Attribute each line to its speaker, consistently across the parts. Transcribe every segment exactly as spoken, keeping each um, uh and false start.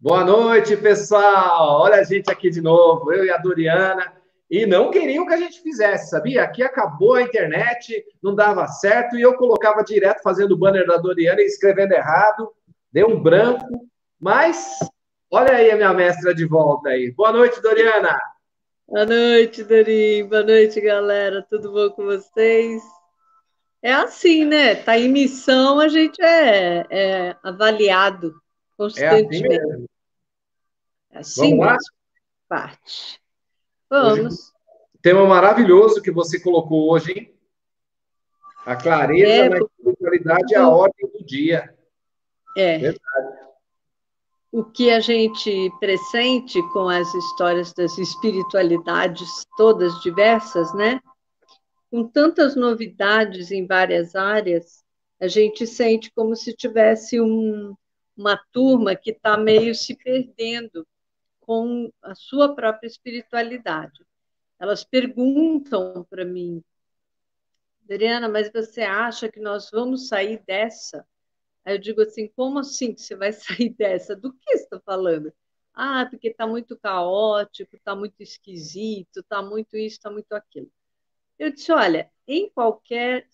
Speaker 1: Boa noite, pessoal! Olha a gente aqui de novo, eu e a Doriana. E não queriam que a gente fizesse, sabia? Aqui acabou a internet, não dava certo, e eu colocava direto fazendo o banner da Doriana e escrevendo errado. Deu um branco, mas olha aí a minha mestra de volta aí. Boa noite, Doriana!
Speaker 2: Boa noite, Dorim. Boa noite, galera. Tudo bom com vocês? É assim, né? Tá em missão, a gente é, é avaliado
Speaker 1: É assim
Speaker 2: constantemente.
Speaker 1: mesmo.
Speaker 2: É assim
Speaker 1: Vamos lá?
Speaker 2: mesmo, parte.
Speaker 1: Hoje,
Speaker 2: Vamos.
Speaker 1: tema maravilhoso que você colocou hoje, hein? A clareza
Speaker 2: É,
Speaker 1: na
Speaker 2: porque
Speaker 1: espiritualidade e a
Speaker 2: o-
Speaker 1: ordem do dia.
Speaker 2: é, o que a gente pressente com as histórias das espiritualidades, todas diversas, né? Com tantas novidades em várias áreas, a gente sente como se tivesse um, uma turma que está meio se perdendo com a sua própria espiritualidade. Elas perguntam para mim, Adriana, mas você acha que nós vamos sair dessa? Aí eu digo assim, como assim que você vai sair dessa? Do que você está falando? Ah, porque está muito caótico, está muito esquisito, está muito isso, está muito aquilo. Eu disse, olha, em qualquer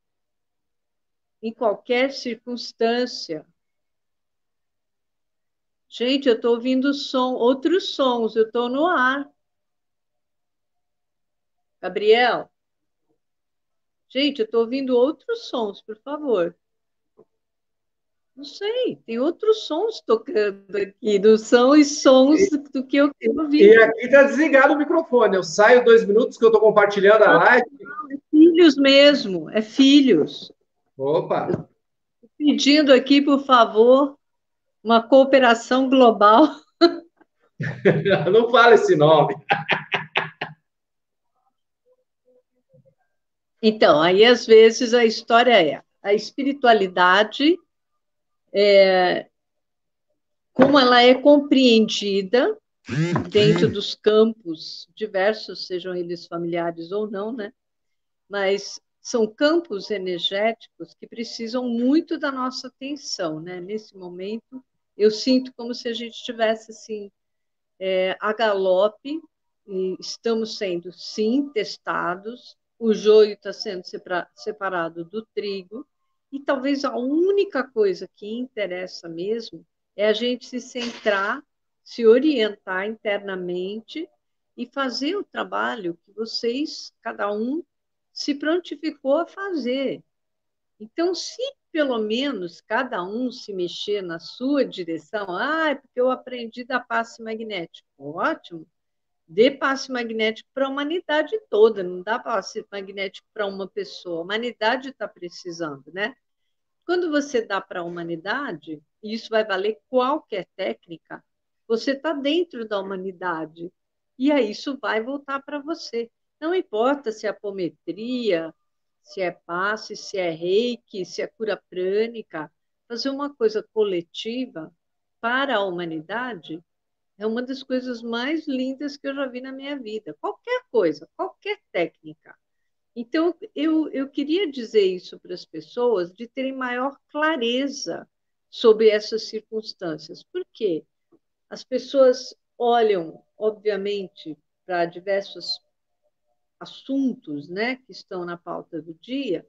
Speaker 2: em qualquer circunstância. Gente, eu estou ouvindo som, outros sons, eu estou no ar. Gabriel, gente, eu estou ouvindo outros sons, por favor. Não sei, tem outros sons tocando aqui, não são os sons do que eu estou
Speaker 1: E
Speaker 2: ouvindo.
Speaker 1: aqui está desligado o microfone. Eu saio dois minutos que eu estou compartilhando a
Speaker 2: Não,
Speaker 1: live.
Speaker 2: é filhos mesmo, é filhos.
Speaker 1: Opa!
Speaker 2: Pedindo aqui, por favor, uma cooperação global.
Speaker 1: Não fala esse nome.
Speaker 2: Então, aí às vezes a história é a espiritualidade, como ela é compreendida dentro dos campos diversos, sejam eles familiares ou não, né? Mas são campos energéticos que precisam muito da nossa atenção, né? Nesse momento, eu sinto como se a gente estivesse assim, é, a galope, e estamos sendo, sim, testados, o joio está sendo separado do trigo, e talvez a única coisa que interessa mesmo é a gente se centrar, se orientar internamente e fazer o trabalho que vocês, cada um, se prontificou a fazer. Então, se pelo menos cada um se mexer na sua direção, ah, é porque eu aprendi da passe magnético. Ótimo, dê passe magnético para a humanidade toda, não dá passe magnético para uma pessoa. A humanidade está precisando, né? Quando você dá para a humanidade, e isso vai valer qualquer técnica, você está dentro da humanidade. E aí isso vai voltar para você. Não importa se é apometria, se é passe, se é reiki, se é cura prânica, fazer uma coisa coletiva para a humanidade é uma das coisas mais lindas que eu já vi na minha vida. Qualquer coisa, qualquer técnica. Então, eu, eu queria dizer isso para as pessoas, de terem maior clareza sobre essas circunstâncias. Por quê? As pessoas olham, obviamente, para diversos assuntos, né, que estão na pauta do dia,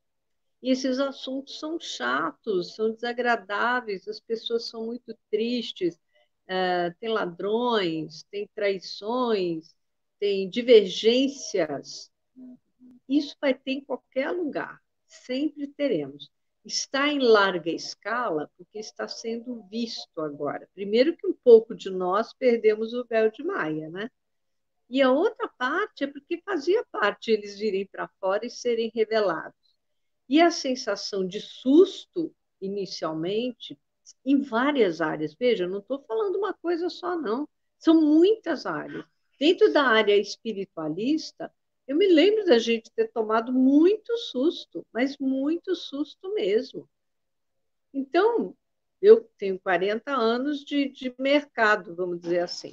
Speaker 2: e esses assuntos são chatos, são desagradáveis, as pessoas são muito tristes, uh, tem ladrões, tem traições, tem divergências. Isso vai ter em qualquer lugar, sempre teremos. Está em larga escala porque está sendo visto agora. Primeiro que um pouco de nós perdemos o véu de Maia, né? E a outra parte é porque fazia parte eles virem para fora e serem revelados. E a sensação de susto, inicialmente, em várias áreas. Veja, eu não estou falando uma coisa só, não. São muitas áreas. Dentro da área espiritualista, eu me lembro da gente ter tomado muito susto, mas muito susto mesmo. Então, eu tenho quarenta anos de, de mercado, vamos dizer assim.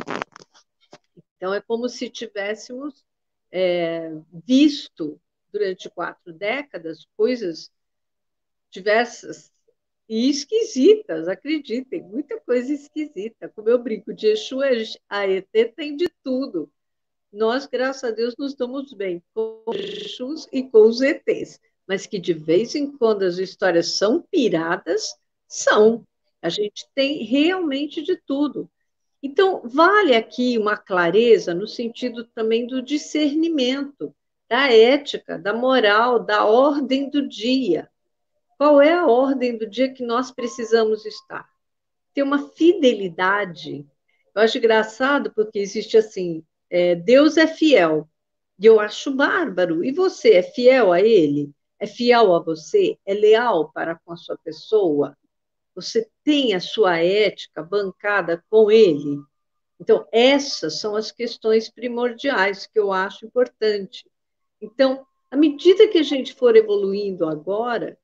Speaker 2: Então, é como se tivéssemos é, visto durante quatro décadas coisas diversas, e esquisitas, acreditem, muita coisa esquisita. Como eu brinco, de Exu a E T tem de tudo. Nós, graças a Deus, nos damos bem com os Exus e com os E Tês, mas que de vez em quando as histórias são piradas, são. A gente tem realmente de tudo. Então, vale aqui uma clareza no sentido também do discernimento, da ética, da moral, da ordem do dia. Qual é a ordem do dia que nós precisamos estar? Ter uma fidelidade. Eu acho engraçado porque existe assim, é, Deus é fiel, e eu acho bárbaro. E você é fiel a Ele? É fiel a você? É leal para com a sua pessoa? Você tem a sua ética bancada com Ele? Então, essas são as questões primordiais que eu acho importante. Então, à medida que a gente for evoluindo agora,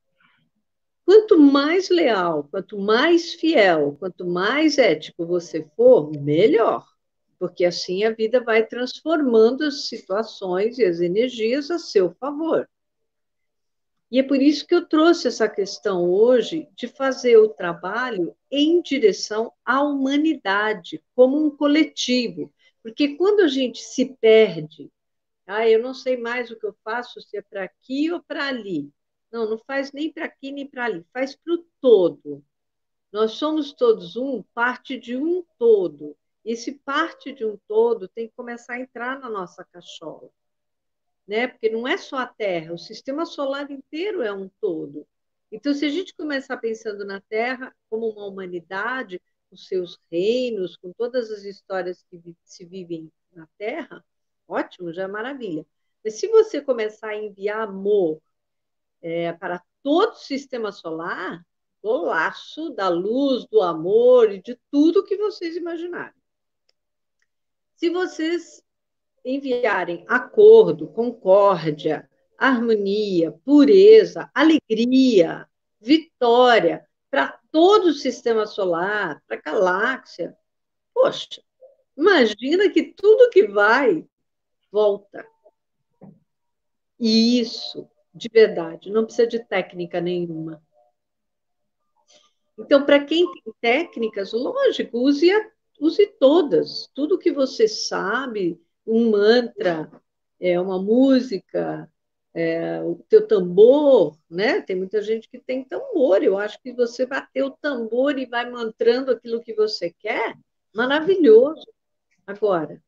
Speaker 2: quanto mais leal, quanto mais fiel, quanto mais ético você for, melhor. Porque assim a vida vai transformando as situações e as energias a seu favor. E é por isso que eu trouxe essa questão hoje de fazer o trabalho em direção à humanidade, como um coletivo. Porque quando a gente se perde, ah, eu não sei mais o que eu faço, se é para aqui ou para ali. Não, não faz nem para aqui nem para ali, faz para o todo. Nós somos todos um, parte de um todo. Esse parte de um todo tem que começar a entrar na nossa cachola, né? Porque não é só a Terra, o sistema solar inteiro é um todo. Então, se a gente começar pensando na Terra como uma humanidade, com seus reinos, com todas as histórias que se vivem na Terra, ótimo, já é maravilha. Mas se você começar a enviar amor é, para todo o sistema solar, do laço da luz, do amor e de tudo que vocês imaginarem. Se vocês enviarem acordo, concórdia, harmonia, pureza, alegria, vitória para todo o sistema solar, para a galáxia, poxa, imagina que tudo que vai volta. E isso, de verdade, não precisa de técnica nenhuma. Então, para quem tem técnicas, lógico, use, a, use todas. Tudo que você sabe, um mantra, é, uma música, é, o teu tambor, né? Tem muita gente que tem tambor. Eu acho que você bater o tambor e vai mantrando aquilo que você quer, maravilhoso. Agora,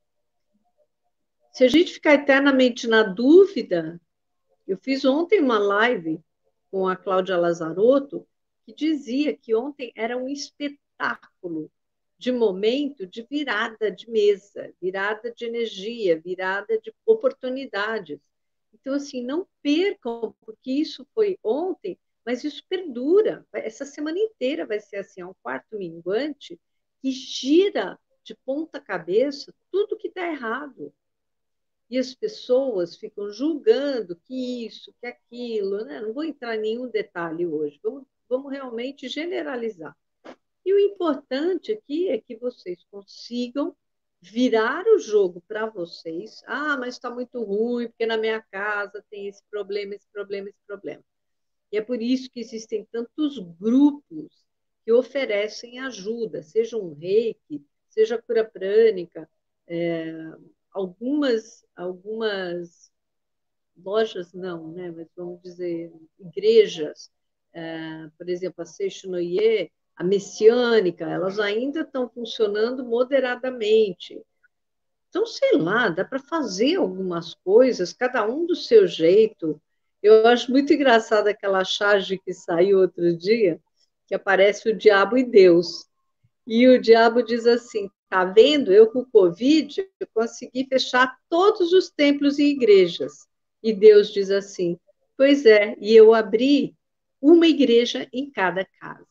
Speaker 2: se a gente ficar eternamente na dúvida, eu fiz ontem uma live com a Cláudia Lazarotto, que dizia que ontem era um espetáculo de momento de virada de mesa, virada de energia, virada de oportunidades. Então, assim, não percam, porque isso foi ontem, mas isso perdura. Essa semana inteira vai ser assim, é um quarto minguante que gira de ponta cabeça tudo que está errado. E as pessoas ficam julgando que isso, que aquilo, né? Não vou entrar em nenhum detalhe hoje, vamos, vamos realmente generalizar. E o importante aqui é que vocês consigam virar o jogo para vocês. Ah, mas está muito ruim, porque na minha casa tem esse problema, esse problema, esse problema. E é por isso que existem tantos grupos que oferecem ajuda, seja um reiki, seja cura prânica, é, algumas, algumas lojas não, né? Mas vamos dizer, igrejas, é, por exemplo, a Seishonoye, a Messiânica, elas ainda estão funcionando moderadamente. Então, sei lá, dá para fazer algumas coisas, cada um do seu jeito. Eu acho muito engraçada aquela charge que saiu outro dia, que aparece o diabo e Deus. E o diabo diz assim: tá vendo? Eu com o Covid eu consegui fechar todos os templos e igrejas. E Deus diz assim: pois é, e eu abri uma igreja em cada casa.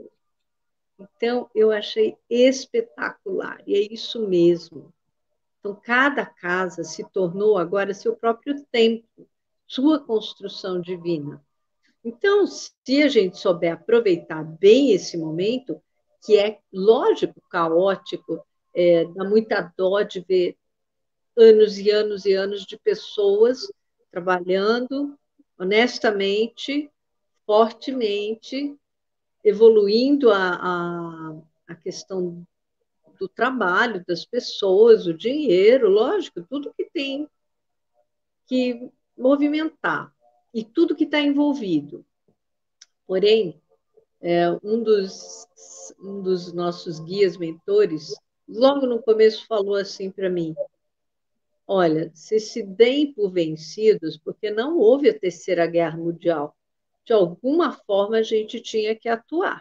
Speaker 2: Então, eu achei espetacular, e é isso mesmo. Então, cada casa se tornou agora seu próprio templo, sua construção divina. Então, se a gente souber aproveitar bem esse momento, que é, lógico, caótico, é, dá muita dó de ver anos e anos e anos de pessoas trabalhando honestamente, fortemente, evoluindo a, a, a questão do trabalho das pessoas, o dinheiro, lógico, tudo que tem que movimentar e tudo que está envolvido. Porém, é, um, dos, um dos nossos guias mentores, logo no começo, falou assim para mim: olha, se se deem por vencidos, porque não houve a Terceira Guerra Mundial. De alguma forma, a gente tinha que atuar.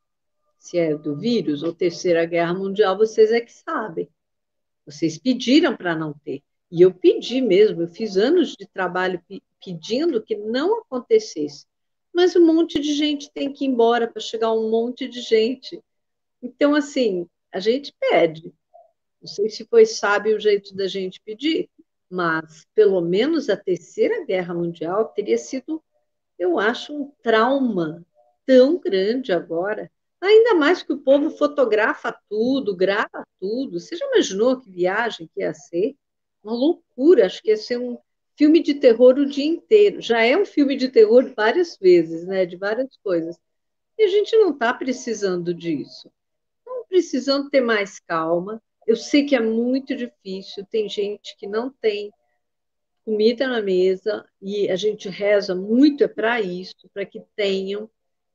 Speaker 2: Se é do vírus ou Terceira Guerra Mundial, vocês é que sabem. Vocês pediram para não ter. E eu pedi mesmo, eu fiz anos de trabalho pedindo que não acontecesse. Mas um monte de gente tem que ir embora para chegar um monte de gente. Então, assim, a gente pede. Não sei se foi sábio o jeito da gente pedir, mas pelo menos a Terceira Guerra Mundial teria sido, eu acho, um trauma tão grande agora. Ainda mais que o povo fotografa tudo, grava tudo. Você já imaginou que viagem que ia ser? Uma loucura, acho que ia ser um filme de terror o dia inteiro. Já é um filme de terror várias vezes, né? De várias coisas. E a gente não está precisando disso. Estamos precisando ter mais calma. Eu sei que é muito difícil, tem gente que não tem comida na mesa e a gente reza muito é para isso, para que tenham.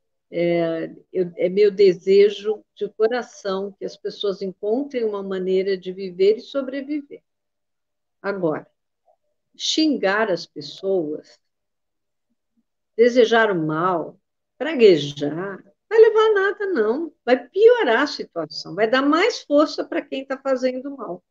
Speaker 2: É, eu, é meu desejo de coração que as pessoas encontrem uma maneira de viver e sobreviver. Agora, xingar as pessoas, desejar o mal, praguejar, vai levar a nada, não. Vai piorar a situação, vai dar mais força para quem está fazendo mal.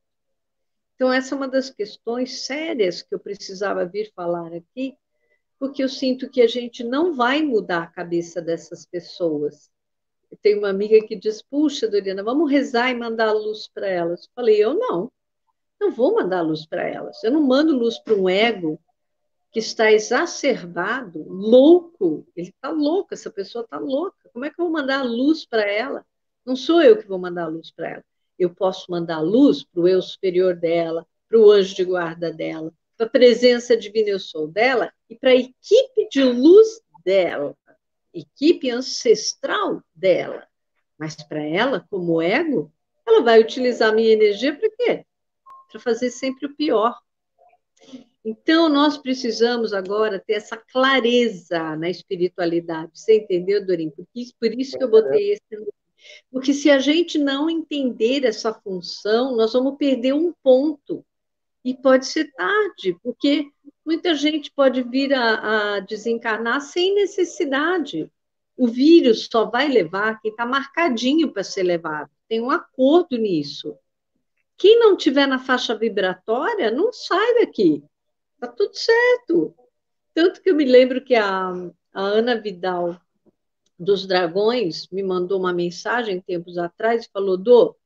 Speaker 2: Então, essa é uma das questões sérias que eu precisava vir falar aqui, porque eu sinto que a gente não vai mudar a cabeça dessas pessoas. Eu tenho uma amiga que diz: puxa, Doriana, vamos rezar e mandar luz para elas. Eu falei: eu não, não vou mandar luz para elas. Eu não mando luz para um ego que está exacerbado, louco. Ele está louco, essa pessoa está louca. Como é que eu vou mandar luz para ela? Não sou eu que vou mandar luz para ela. Eu posso mandar luz para o eu superior dela, para o anjo de guarda dela, para a presença divina eu sou dela e para a equipe de luz dela, equipe ancestral dela. Mas para ela, como ego, ela vai utilizar a minha energia para quê? Para fazer sempre o pior. Então, nós precisamos agora ter essa clareza na espiritualidade. Você entendeu, Dorim? Por isso, por isso que eu botei esse. Porque se a gente não entender essa função, nós vamos perder um ponto. E pode ser tarde, porque muita gente pode vir a, a desencarnar sem necessidade. O vírus só vai levar quem está marcadinho para ser levado. Tem um acordo nisso. Quem não tiver na faixa vibratória, não sai daqui. Está tudo certo. Tanto que eu me lembro que a, a Ana Vidal dos Dragões me mandou uma mensagem tempos atrás e falou: Dô,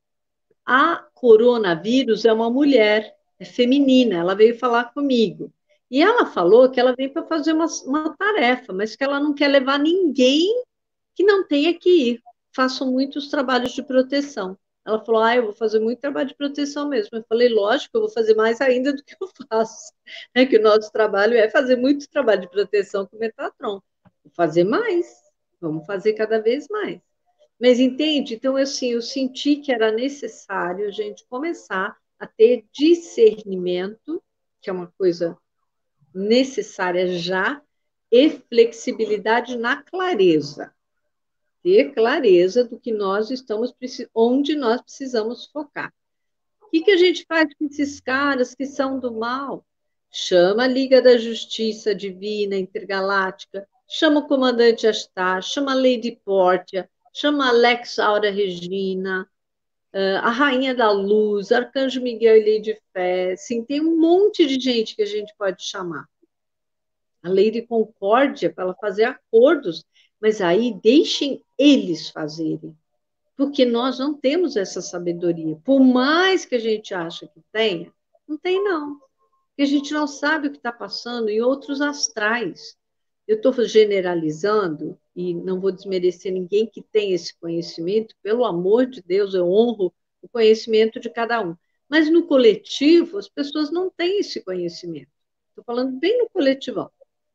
Speaker 2: a coronavírus é uma mulher, é feminina, ela veio falar comigo. E ela falou que ela veio para fazer uma, uma tarefa, mas que ela não quer levar ninguém que não tenha que ir. Façam muitos trabalhos de proteção. Ela falou: ah, eu vou fazer muito trabalho de proteção mesmo. Eu falei: lógico, eu vou fazer mais ainda do que eu faço. É que o nosso trabalho é fazer muito trabalho de proteção com o Metatron. Vou fazer mais, vamos fazer cada vez mais. Mas entende? Então, assim, eu senti que era necessário a gente começar a ter discernimento, que é uma coisa necessária já, e flexibilidade na clareza. Ter clareza do que nós estamos, onde nós precisamos focar. O que, que a gente faz com esses caras que são do mal? Chama a Liga da Justiça Divina Intergaláctica, chama o comandante Astar, chama a Lady Portia, chama a Lex Aura Regina, a Rainha da Luz, Arcanjo Miguel e Lady Fé. Sim, tem um monte de gente que a gente pode chamar. A Lady Concórdia, para ela fazer acordos, mas aí deixem eles fazerem, porque nós não temos essa sabedoria. Por mais que a gente ache que tenha, não tem não. Porque a gente não sabe o que está passando em outros astrais. Eu estou generalizando e não vou desmerecer ninguém que tem esse conhecimento, pelo amor de Deus, eu honro o conhecimento de cada um. Mas no coletivo, as pessoas não têm esse conhecimento. Estou falando bem no coletivão.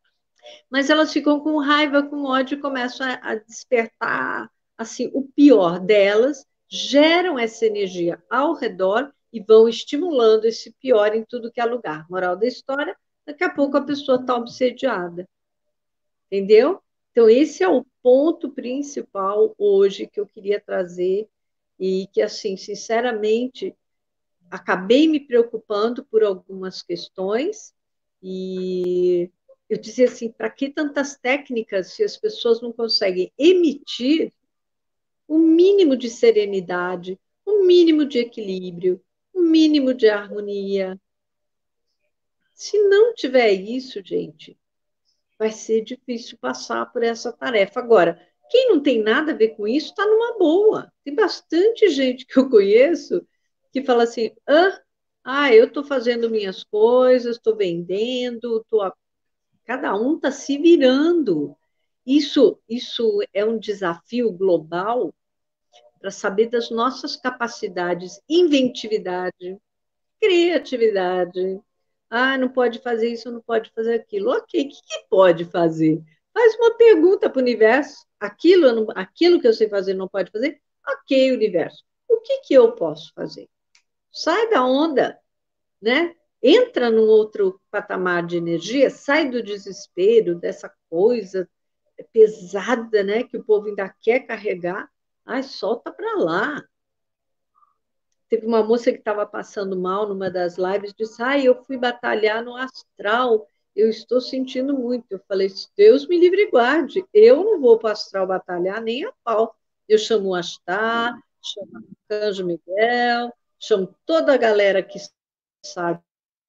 Speaker 2: Mas elas ficam com raiva, com ódio e começam a, a despertar assim o pior delas, geram essa energia ao redor e vão estimulando esse pior em tudo que é lugar. Moral da história, daqui a pouco a pessoa está obsediada. Entendeu? Então, esse é o ponto principal hoje que eu queria trazer e que, assim, sinceramente, acabei me preocupando por algumas questões e eu dizia assim, para que tantas técnicas se as pessoas não conseguem emitir o mínimo de serenidade, o mínimo de equilíbrio, o mínimo de harmonia? Se não tiver isso, gente, vai ser difícil passar por essa tarefa. Agora, quem não tem nada a ver com isso está numa boa. Tem bastante gente que eu conheço que fala assim: ah, ah eu estou fazendo minhas coisas, estou vendendo, tô a... cada um está se virando. Isso, isso é um desafio global para saber das nossas capacidades, inventividade, criatividade. Ah, não pode fazer isso, não pode fazer aquilo. Ok, o que, que pode fazer? Faz uma pergunta para o universo. Aquilo, aquilo que eu sei fazer não pode fazer? Ok, universo. O que, que eu posso fazer? Sai da onda, né? Entra num outro patamar de energia, sai do desespero, dessa coisa pesada, né? Que o povo ainda quer carregar. Ai, solta para lá. Teve uma moça que estava passando mal numa das lives, disse: ah, eu fui batalhar no astral, eu estou sentindo muito. Eu falei: Deus me livre e guarde, eu não vou para o astral batalhar nem a pau. Eu chamo o Astá, chamo o Arcanjo Miguel, chamo toda a galera que sabe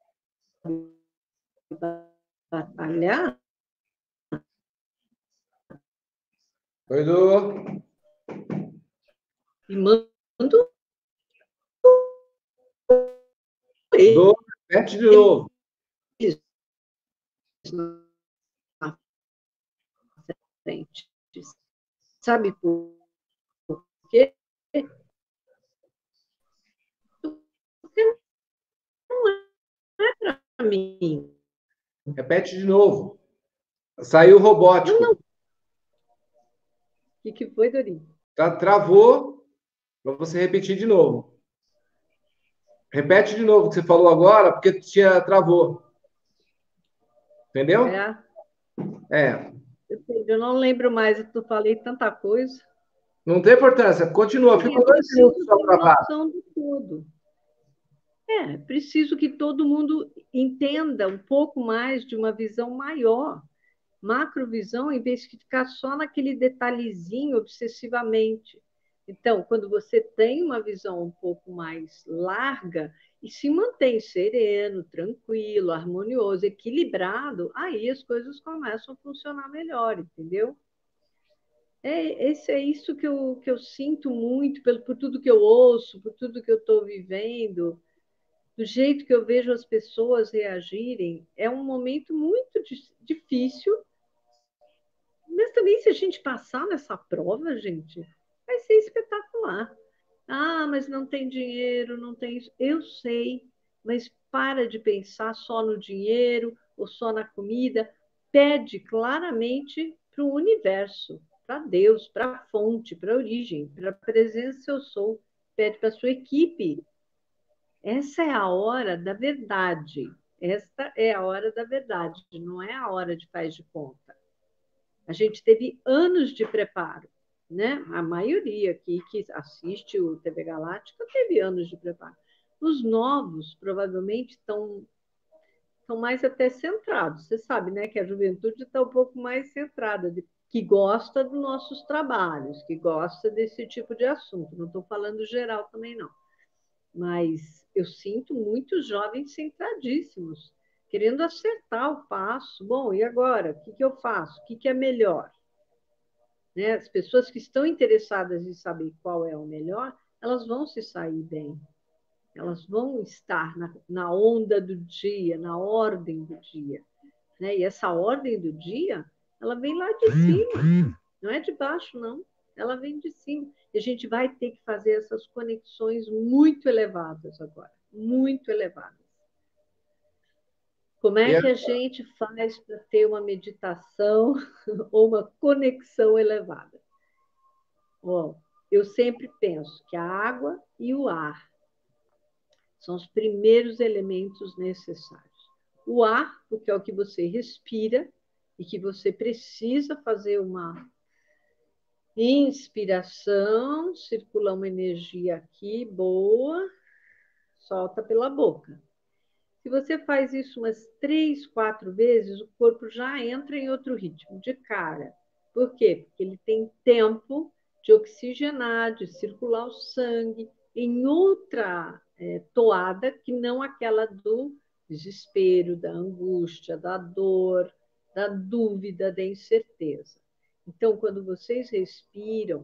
Speaker 2: batalhar
Speaker 1: Oi, Edu.
Speaker 2: e mando
Speaker 1: Edu, repete de novo.
Speaker 2: eles na frente. Sabe por quê? Porque não é para mim.
Speaker 1: Repete de novo. Saiu
Speaker 2: Eu
Speaker 1: robótico.
Speaker 2: não. O que, que foi, Dorinho?
Speaker 1: Tá, travou para você repetir de novo. Repete de novo o que você falou agora, porque tinha travou. Entendeu?
Speaker 2: É,
Speaker 1: É.
Speaker 2: eu não lembro mais, eu falei tanta coisa.
Speaker 1: Não tem importância. Continua.
Speaker 2: Sim, é
Speaker 1: Ficou dois minutos
Speaker 2: preciso
Speaker 1: só
Speaker 2: ter
Speaker 1: travado.
Speaker 2: noção do todo. É preciso que todo mundo entenda um pouco mais de uma visão maior, macrovisão, em vez de ficar só naquele detalhezinho obsessivamente. Então, quando você tem uma visão um pouco mais larga e se mantém sereno, tranquilo, harmonioso, equilibrado, aí as coisas começam a funcionar melhor, entendeu? É, esse é isso que eu, que eu sinto muito, pelo, por tudo que eu ouço, por tudo que eu estou vivendo, do jeito que eu vejo as pessoas reagirem. É um momento muito difícil, mas também se a gente passar nessa prova, gente, vai ser espetacular. Ah, mas não tem dinheiro, não tem isso. Eu sei, mas para de pensar só no dinheiro ou só na comida. Pede claramente para o universo, para Deus, para a fonte, para a origem, para a presença eu sou. Pede para a sua equipe. Essa é a hora da verdade. Esta é a hora da verdade, não é a hora de faz de conta. A gente teve anos de preparo, né? A maioria aqui que assiste o T V Galáctica teve anos de preparo. Os novos provavelmente estão, estão mais até centrados. Você sabe, né, que a juventude está um pouco mais centrada, de, que gosta dos nossos trabalhos, que gosta desse tipo de assunto. Não estou falando geral também, não. Mas eu sinto muitos jovens centradíssimos, querendo acertar o passo. Bom, e agora? O que, que eu faço? O que, que é melhor? Né? As pessoas que estão interessadas em saber qual é o melhor, elas vão se sair bem. Elas vão estar na, na onda do dia, na ordem do dia. Né? E essa ordem do dia, ela vem lá de cima, não é de baixo, não. Ela vem de cima. E a gente vai ter que fazer essas conexões muito elevadas agora, muito elevadas. Como é
Speaker 1: Eu,
Speaker 2: que a gente faz para ter uma meditação ou uma conexão elevada? Ó, eu sempre penso que a água e o ar são os primeiros elementos necessários. O ar, porque é o que você respira e que você precisa fazer uma inspiração, circula uma energia aqui boa, solta pela boca. Se você faz isso umas três, quatro vezes, o corpo já entra em outro ritmo, de cara. Por quê? Porque ele tem tempo de oxigenar, de circular o sangue em outra é, toada que não aquela do desespero, da angústia, da dor, da dúvida, da incerteza. Então, quando vocês respiram,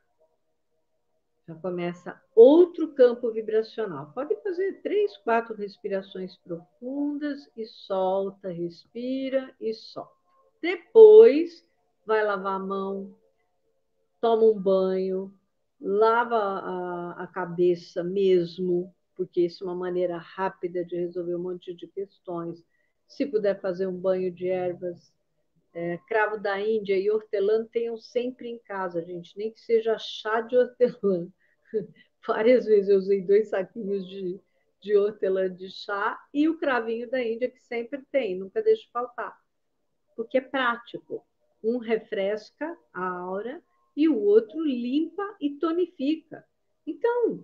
Speaker 2: já começa outro campo vibracional. Pode fazer três, quatro respirações profundas e solta, respira e solta. Depois, vai lavar a mão, toma um banho, lava a, a cabeça mesmo, porque isso é uma maneira rápida de resolver um monte de questões. Se puder fazer um banho de ervas, é, cravo da Índia e hortelã, tenham sempre em casa, gente, nem que seja chá de hortelã. Várias vezes eu usei dois saquinhos de, de hortelã de chá e o cravinho da Índia, que sempre tem, nunca deixa faltar. Porque é prático. Um refresca a aura e o outro limpa e tonifica. Então,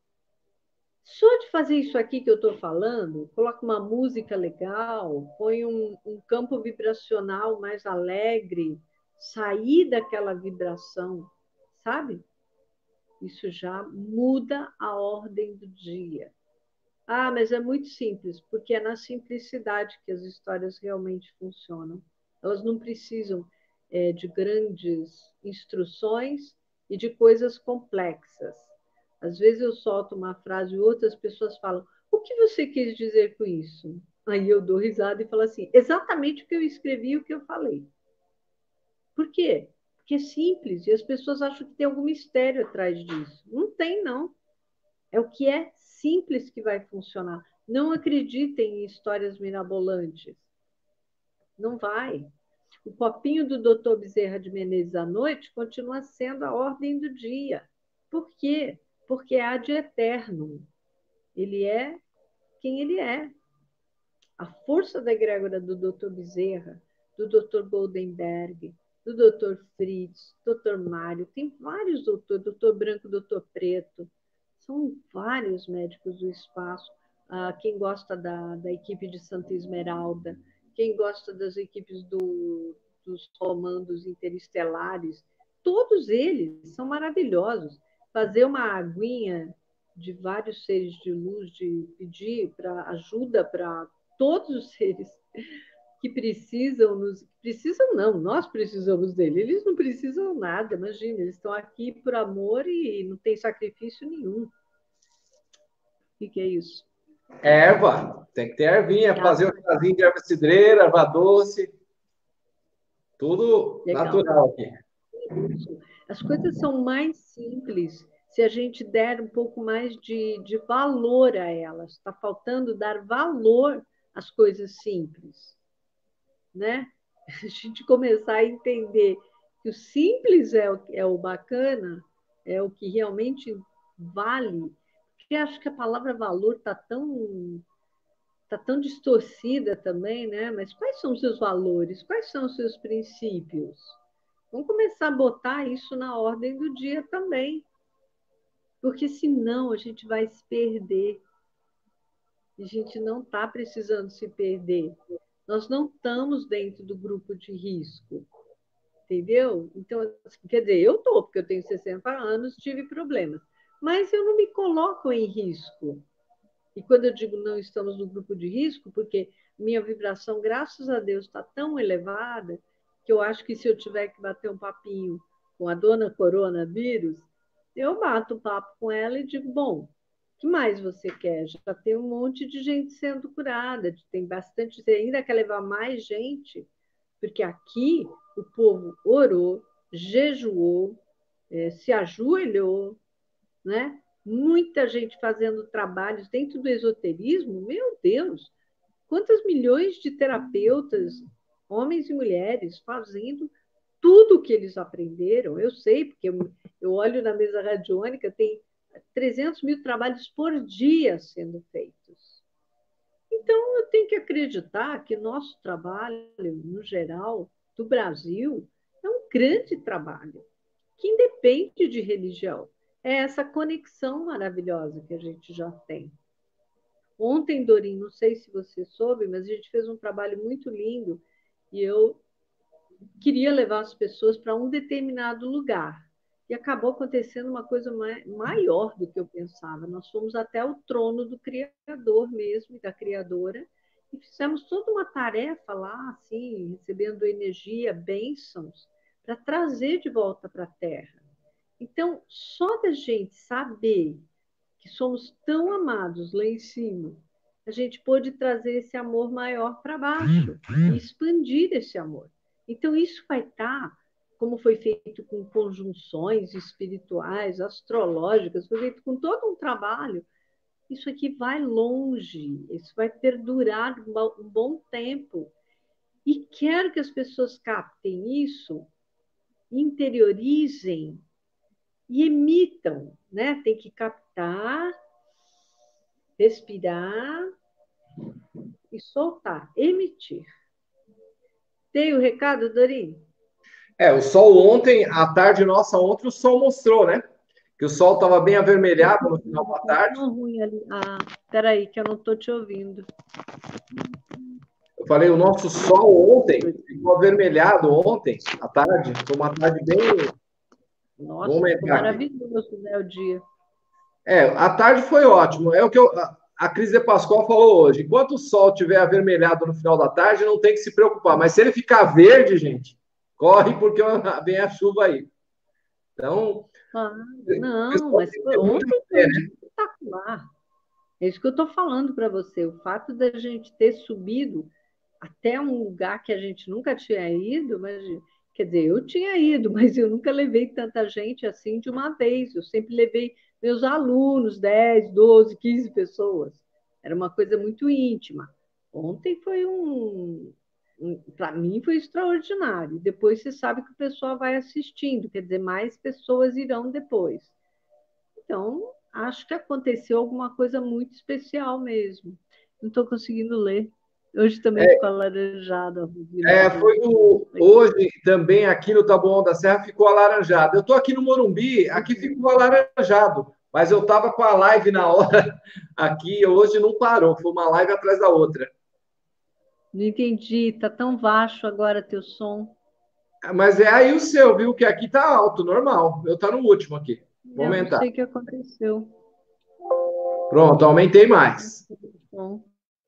Speaker 2: só de fazer isso aqui que eu estou falando, coloca uma música legal, põe um, um campo vibracional mais alegre, sair daquela vibração, sabe? Isso já muda a ordem do dia. Ah, mas é muito simples, porque é na simplicidade que as histórias realmente funcionam. Elas não precisam é, de grandes instruções e de coisas complexas. Às vezes eu solto uma frase e outras pessoas falam: o que você quis dizer com isso? Aí eu dou risada e falo assim: exatamente o que eu escrevi e o que eu falei. Por quê? Porque é simples e as pessoas acham que tem algum mistério atrás disso. Não tem, não. É o que é simples que vai funcionar. Não acreditem em histórias mirabolantes. Não vai. O copinho do doutor Bezerra de Menezes à noite continua sendo a ordem do dia. Por quê? Porque há de eterno. Ele é quem ele é. A força da egrégora do doutor Bezerra, do doutor Goldenberg, do doutor Fritz, doutor Mário, tem vários doutores, doutor Branco, doutor Preto, são vários médicos do espaço. Ah, quem gosta da, da equipe de Santa Esmeralda, quem gosta das equipes do, dos comandos interestelares, todos eles são maravilhosos. Fazer uma aguinha de vários seres de luz, de pedir para ajuda para todos os seres que precisam nos precisam não, nós precisamos dele. Eles não precisam nada, imagina, eles estão aqui por amor e não tem sacrifício nenhum. O que, que é isso?
Speaker 1: erva, tem que ter ervinha, fazer um chazinho de erva cidreira, erva doce, tudo
Speaker 2: Legal.
Speaker 1: natural aqui.
Speaker 2: As coisas são mais simples se a gente der um pouco mais de, de valor a elas. Está faltando dar valor às coisas simples, né? A gente começar a entender que o simples é o, é o bacana, é o que realmente vale. Porque acho que a palavra valor está tão, tá tão distorcida também, né? Mas quais são os seus valores? Quais são os seus princípios? Vamos começar a botar isso na ordem do dia também. Porque senão a gente vai se perder. E a gente não está precisando se perder. Nós não estamos dentro do grupo de risco. Entendeu? Então, quer dizer, eu estou, porque eu tenho sessenta anos, tive problemas. Mas eu não me coloco em risco. E quando eu digo não estamos no grupo de risco, porque minha vibração, graças a Deus, está tão elevada que eu acho que se eu tiver que bater um papinho com a dona coronavírus, eu bato o papo com ela e digo, bom, o que mais você quer? Já tem um monte de gente sendo curada, tem bastante, você ainda quer levar mais gente? Porque aqui o povo orou, jejuou, eh, se ajoelhou, né? Muita gente fazendo trabalhos dentro do esoterismo, meu Deus, quantas milhões de terapeutas, homens e mulheres, fazendo tudo o que eles aprenderam. Eu sei, porque eu, eu olho na mesa radiônica, tem trezentos mil trabalhos por dia sendo feitos. Então, eu tenho que acreditar que nosso trabalho, no geral, do Brasil, é um grande trabalho, que independe de religião. É essa conexão maravilhosa que a gente já tem. Ontem, Dorim, não sei se você soube, mas a gente fez um trabalho muito lindo e eu queria levar as pessoas para um determinado lugar. E acabou acontecendo uma coisa maior do que eu pensava. Nós fomos até o trono do Criador mesmo, da Criadora, e fizemos toda uma tarefa lá, assim, recebendo energia, bênçãos, para trazer de volta para a Terra. Então, só da gente saber que somos tão amados lá em cima, a gente pôde trazer esse amor maior para baixo e expandir esse amor. Então, isso vai estar, como foi feito com conjunções espirituais, astrológicas, foi feito com todo um trabalho. Isso aqui vai longe, isso vai perdurar um bom tempo. E quero que as pessoas captem isso, interiorizem e emitam, né? Tem que captar, respirar e soltar, emitir. Tem o recado, Dorim?
Speaker 1: É, o sol ontem, à tarde nossa ontem, o sol mostrou, né? Que o sol estava bem avermelhado no final da tarde.
Speaker 2: Ruim ali. Ah, peraí, que eu não estou te ouvindo.
Speaker 1: Eu falei, o nosso sol ontem ficou avermelhado ontem, à tarde. Foi uma tarde bem...
Speaker 2: Nossa, ficou maravilhoso, né, o dia.
Speaker 1: É, a tarde foi ótimo. É o que eu, a, a Cris de Pascoal falou hoje. Enquanto o sol estiver avermelhado no final da tarde, não tem que se preocupar. Mas se ele ficar verde, gente, corre porque vem a chuva aí. Então.
Speaker 2: Ah, não, mas foi, ontem foi né? espetacular. É isso que eu estou falando para você. O fato da gente ter subido até um lugar que a gente nunca tinha ido, mas, quer dizer, eu tinha ido, mas eu nunca levei tanta gente assim de uma vez. Eu sempre levei meus alunos, dez, doze, quinze pessoas. Era uma coisa muito íntima. Ontem foi um, um para mim foi extraordinário. Depois você sabe que o pessoal vai assistindo, quer dizer, mais pessoas irão depois. Então, acho que aconteceu alguma coisa muito especial mesmo. Não estou conseguindo ler. Hoje também
Speaker 1: é,
Speaker 2: ficou alaranjada.
Speaker 1: É, foi o, hoje também aqui no Taboão da Serra ficou alaranjado. Eu estou aqui no Morumbi, aqui ficou alaranjado, mas eu estava com a live na hora aqui, hoje não parou, foi uma live atrás da outra.
Speaker 2: Não entendi, está tão baixo agora teu som.
Speaker 1: Mas é aí o seu, viu? Que aqui está alto, normal. Eu estou no último aqui. Vou
Speaker 2: eu
Speaker 1: aumentar.
Speaker 2: Não sei o que aconteceu.
Speaker 1: Pronto, aumentei mais.
Speaker 2: Bom,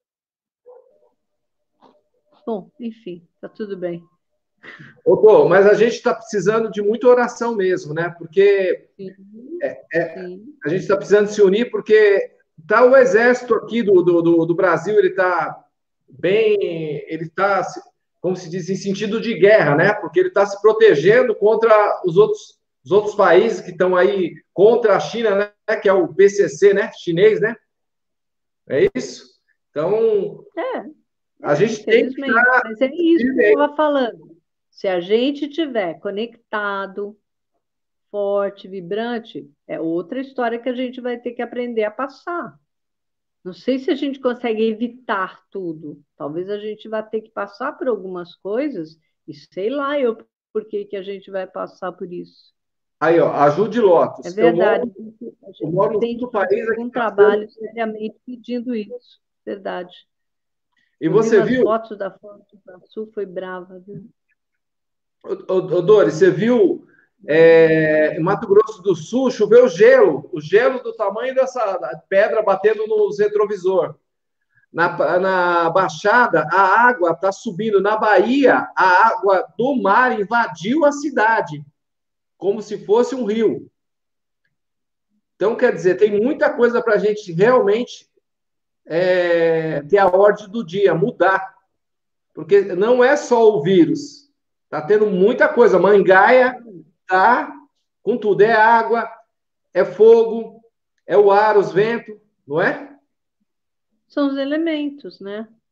Speaker 2: Bom enfim, está tudo bem.
Speaker 1: Ô, pô, mas a gente está precisando de muita oração mesmo, né? Porque
Speaker 2: sim,
Speaker 1: é, é,
Speaker 2: sim.
Speaker 1: a gente está precisando se unir, porque tá o exército aqui do, do, do Brasil, ele está bem, ele está, como se diz, em sentido de guerra, né? Porque ele está se protegendo contra os outros, os outros países que estão aí contra a China, né? Que é o P C C, né? Chinês, né? É isso? Então,
Speaker 2: é,
Speaker 1: a gente tem que
Speaker 2: estar... Mas é isso que eu estava falando. Se a gente tiver conectado, forte, vibrante, é outra história que a gente vai ter que aprender a passar. Não sei se a gente consegue evitar tudo. Talvez a gente vá ter que passar por algumas coisas e sei lá eu por que, que a gente vai passar por isso.
Speaker 1: Aí, ó, ajude Lotus.
Speaker 2: É verdade.
Speaker 1: Eu moro,
Speaker 2: a gente
Speaker 1: eu moro
Speaker 2: tem que fazer um trabalho seriamente pedindo isso. Verdade.
Speaker 1: E
Speaker 2: eu
Speaker 1: você
Speaker 2: vi umas
Speaker 1: viu?
Speaker 2: fotos da Foz do Iguaçu, foi brava, viu?
Speaker 1: Ô, ô, Dori, você viu é, em Mato Grosso do Sul choveu gelo, o gelo do tamanho dessa pedra batendo nos retrovisor. Na, na Baixada, a água está subindo. Na Bahia, a água do mar invadiu a cidade, como se fosse um rio. Então, quer dizer, tem muita coisa para a gente realmente é, ter a ordem do dia, mudar. Porque não é só o vírus. Está tendo muita coisa. Mangaia tá com tudo. É água, é fogo, é o ar, os ventos, não é?
Speaker 2: São os elementos, né?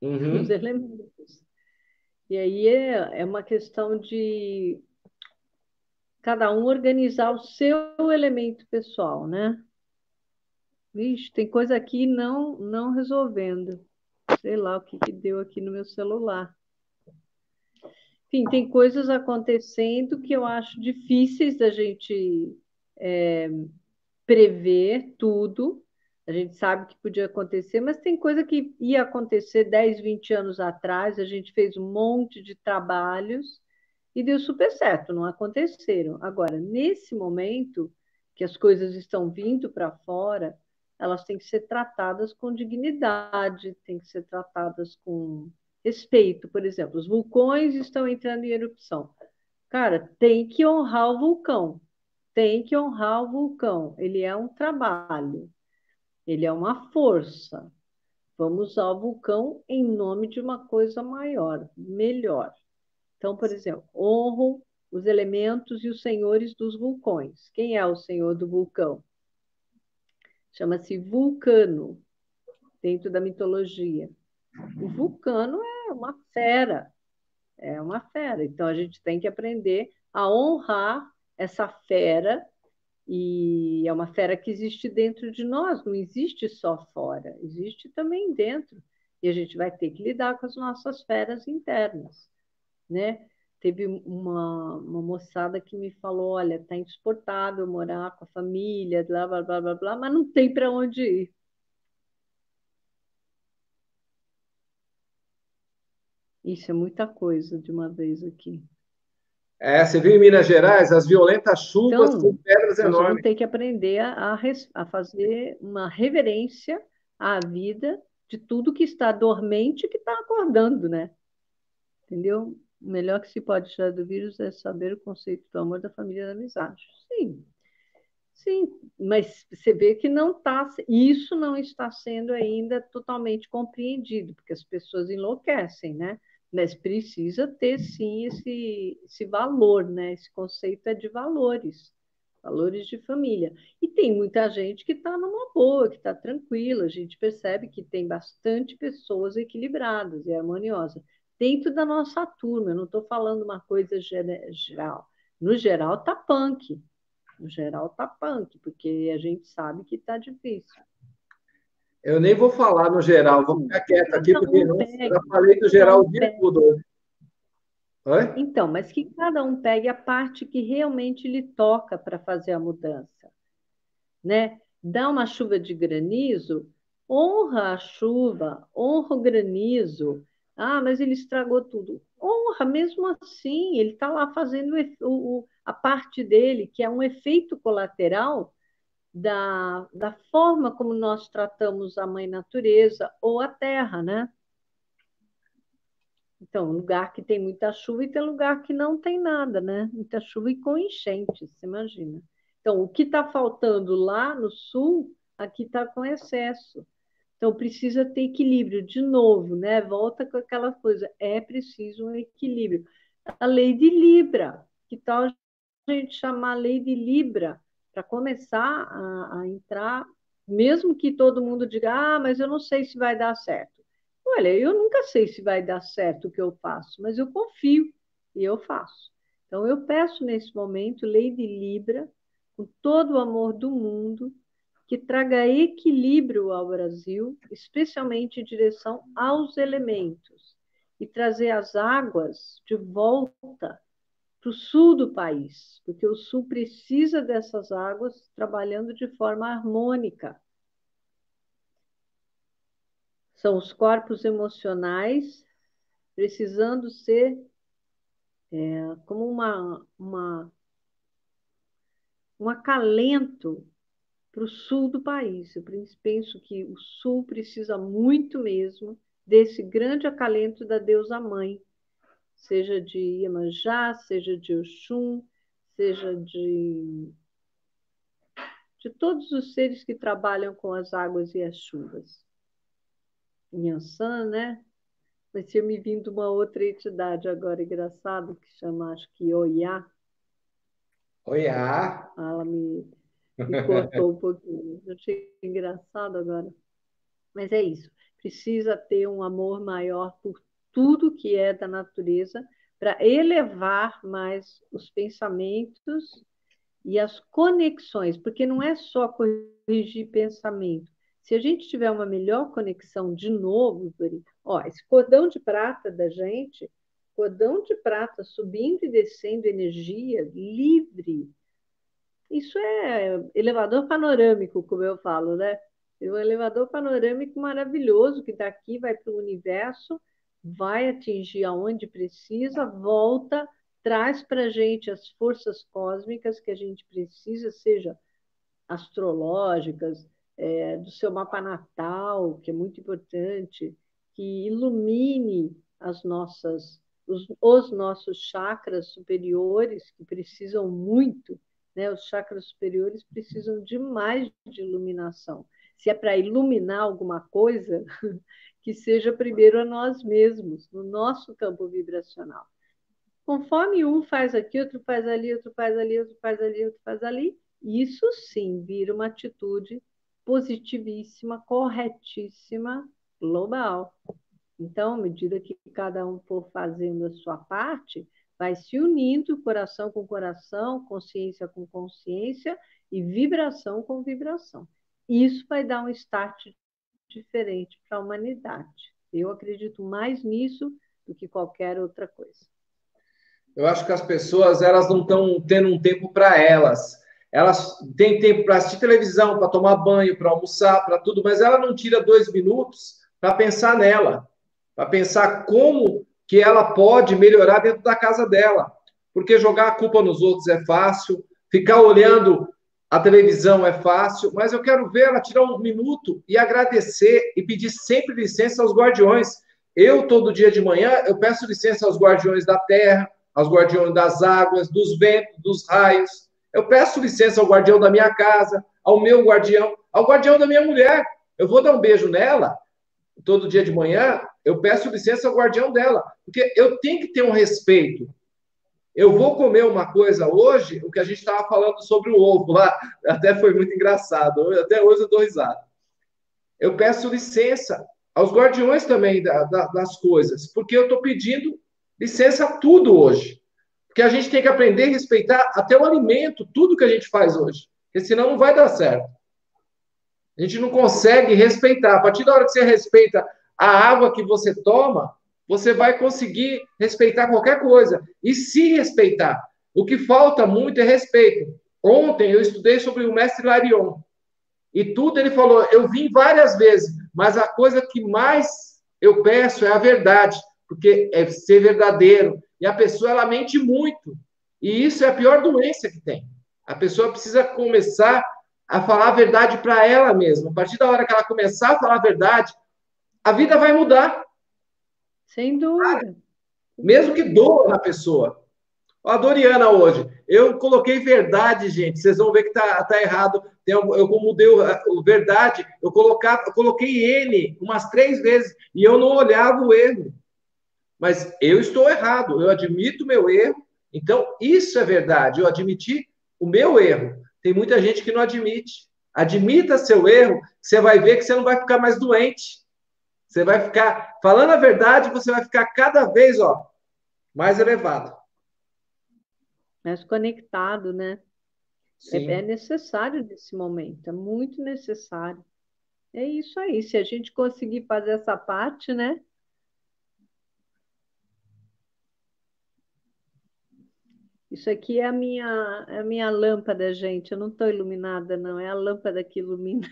Speaker 2: os
Speaker 1: Uhum.
Speaker 2: elementos. E aí é, é uma questão de cada um organizar o seu elemento pessoal, né? Vixe, tem coisa aqui não, não resolvendo. Sei lá o que, que deu aqui no meu celular. Enfim, tem coisas acontecendo que eu acho difíceis da gente é, prever tudo. A gente sabe que podia acontecer, mas tem coisa que ia acontecer dez, vinte anos atrás. A gente fez um monte de trabalhos e deu super certo, não aconteceram. Agora, nesse momento que as coisas estão vindo para fora, elas têm que ser tratadas com dignidade, têm que ser tratadas com respeito. Por exemplo, os vulcões estão entrando em erupção. Cara, tem que honrar o vulcão, tem que honrar o vulcão. Ele é um trabalho, ele é uma força. Vamos usar o vulcão em nome de uma coisa maior, melhor. Então, por exemplo, honro os elementos e os senhores dos vulcões. Quem é o senhor do vulcão? Chama-se Vulcano, dentro da mitologia. O Vulcano é uma fera, é uma fera. Então, a gente tem que aprender a honrar essa fera, e é uma fera que existe dentro de nós, não existe só fora, existe também dentro. E a gente vai ter que lidar com as nossas feras internas, né? Teve uma, uma moçada que me falou: olha, está insuportável morar com a família, blá, blá, blá, blá, blá, mas não tem para onde ir. Isso é muita coisa de uma vez aqui.
Speaker 1: É, você viu em Minas Gerais as violentas chuvas com
Speaker 2: Então,
Speaker 1: pedras
Speaker 2: nós vamos
Speaker 1: enormes.
Speaker 2: ter que aprender a, a fazer uma reverência à vida de tudo que está dormente e que está acordando, né? Entendeu? O melhor que se pode tirar do vírus é saber o conceito do amor, da família e da amizade. Sim, sim, mas você vê que não está, isso não está sendo ainda totalmente compreendido, porque as pessoas enlouquecem, né? Mas precisa ter sim esse, esse valor, né? Esse conceito é de valores, valores de família. E tem muita gente que está numa boa, que está tranquila, a gente percebe que tem bastante pessoas equilibradas e harmoniosas dentro da nossa turma. Eu não estou falando uma coisa geral. No geral, tá punk. No geral, tá punk, porque a gente sabe que tá difícil.
Speaker 1: Eu nem vou falar no geral, vou
Speaker 2: Sim,
Speaker 1: ficar quieto aqui,
Speaker 2: cada
Speaker 1: porque
Speaker 2: um
Speaker 1: nossa, eu já
Speaker 2: pegue,
Speaker 1: falei do
Speaker 2: cada
Speaker 1: geral o
Speaker 2: um
Speaker 1: dia
Speaker 2: pegue.
Speaker 1: todo hoje. Oi?
Speaker 2: Então, mas que cada um pegue a parte que realmente lhe toca para fazer a mudança, né? Dá uma chuva de granizo, honra a chuva, honra o granizo. Ah, mas ele estragou tudo. Honra, mesmo assim, ele está lá fazendo o, o, a parte dele, que é um efeito colateral da, da forma como nós tratamos a mãe natureza ou a terra, né? Então, lugar que tem muita chuva e tem lugar que não tem nada, né? Muita chuva e com enchente, você imagina. Então, o que está faltando lá no sul, aqui está com excesso. Então, precisa ter equilíbrio. De novo, né? Volta com aquela coisa, é preciso um equilíbrio. A lei de Libra, que tal a gente chamar a lei de Libra para começar a, a entrar, mesmo que todo mundo diga, ah, mas eu não sei se vai dar certo. Olha, eu nunca sei se vai dar certo o que eu faço, mas eu confio e eu faço. Então, eu peço nesse momento, lei de Libra, com todo o amor do mundo, que traga equilíbrio ao Brasil, especialmente em direção aos elementos, e trazer as águas de volta para o sul do país, porque o sul precisa dessas águas trabalhando de forma harmônica. São os corpos emocionais precisando ser é, como uma, uma, um acalento para o sul do país. Eu penso que o sul precisa muito mesmo desse grande acalento da deusa mãe, seja de Iemanjá, seja de Oxum, seja de, de todos os seres que trabalham com as águas e as chuvas. Inhansã, né? Mas tinha me vindo uma outra entidade agora, engraçado, que chama, acho que Oiá.
Speaker 1: Oiá.
Speaker 2: Ela me, me cortou um pouquinho. Eu achei engraçado agora. Mas é isso. precisa ter um amor maior por tudo que é da natureza, para elevar mais os pensamentos e as conexões, porque não é só corrigir pensamento. Se a gente tiver uma melhor conexão de novo, Dori, ó, esse cordão de prata da gente, cordão de prata subindo e descendo energia livre, isso é elevador panorâmico, como eu falo, né? É um elevador panorâmico maravilhoso que daqui vai para o universo, vai atingir aonde precisa, volta, traz para a gente as forças cósmicas que a gente precisa, seja astrológicas, é, do seu mapa natal, que é muito importante, que ilumine as nossas, os, os nossos chakras superiores, que precisam muito, né? Os chakras superiores precisam demais de iluminação. Se é para iluminar alguma coisa, que seja primeiro a nós mesmos, no nosso campo vibracional. Conforme um faz aqui, outro faz ali, outro faz ali, outro faz ali, outro faz ali, isso sim vira uma atitude positivíssima, corretíssima, global. Então, à medida que cada um for fazendo a sua parte, vai se unindo coração com coração, consciência com consciência e vibração com vibração. Isso vai dar um start diferente para a humanidade. Eu acredito mais nisso do que qualquer outra coisa.
Speaker 1: Eu acho que as pessoas elas não estão tendo um tempo para elas. Elas têm tempo para assistir televisão, para tomar banho, para almoçar, para tudo, mas ela não tira dois minutos para pensar nela, para pensar como que ela pode melhorar dentro da casa dela. Porque jogar a culpa nos outros é fácil, ficar olhando a televisão é fácil, mas eu quero ver ela tirar um minuto e agradecer e pedir sempre licença aos guardiões. Eu, todo dia de manhã, eu peço licença aos guardiões da terra, aos guardiões das águas, dos ventos, dos raios. Eu peço licença ao guardião da minha casa, ao meu guardião, ao guardião da minha mulher. Eu vou dar um beijo nela todo dia de manhã, eu peço licença ao guardião dela, porque eu tenho que ter um respeito. Eu vou comer uma coisa hoje, o que a gente estava falando sobre o ovo lá, até foi muito engraçado, até hoje eu dou risada. Eu peço licença aos guardiões também da, da, das coisas, porque eu estou pedindo licença a tudo hoje. Porque a gente tem que aprender a respeitar até o alimento, tudo que a gente faz hoje. Porque senão não vai dar certo. A gente não consegue respeitar. A partir da hora que você respeita a água que você toma, você vai conseguir respeitar qualquer coisa. E se respeitar. O que falta muito é respeito. Ontem eu estudei sobre o mestre Larion. E tudo ele falou, eu vim várias vezes, mas a coisa que mais eu peço é a verdade, porque é ser verdadeiro. E a pessoa, ela mente muito. E isso é a pior doença que tem. A pessoa precisa começar a falar a verdade para ela mesma. A partir da hora que ela começar a falar a verdade, a vida vai mudar.
Speaker 2: Sem dúvida.
Speaker 1: Mesmo que doa na pessoa. A Doriana hoje, eu coloquei verdade, gente. Vocês vão ver que tá, tá errado. Tem, eu mudei o, o verdade, eu, colocar, eu coloquei N umas três vezes e eu não olhava o erro. Mas eu estou errado, eu admito o meu erro. Então, isso é verdade, eu admiti o meu erro. Tem muita gente que não admite. Admita seu erro, você vai ver que você não vai ficar mais doente. Você vai ficar, falando a verdade, você vai ficar cada vez, ó, mais elevado.
Speaker 2: Mais conectado, né?
Speaker 1: Sim.
Speaker 2: É, é necessário nesse momento, é muito necessário. É isso aí, se a gente conseguir fazer essa parte, né? Isso aqui é a minha, é a minha lâmpada, gente. Eu não estou iluminada, não. É a lâmpada que ilumina.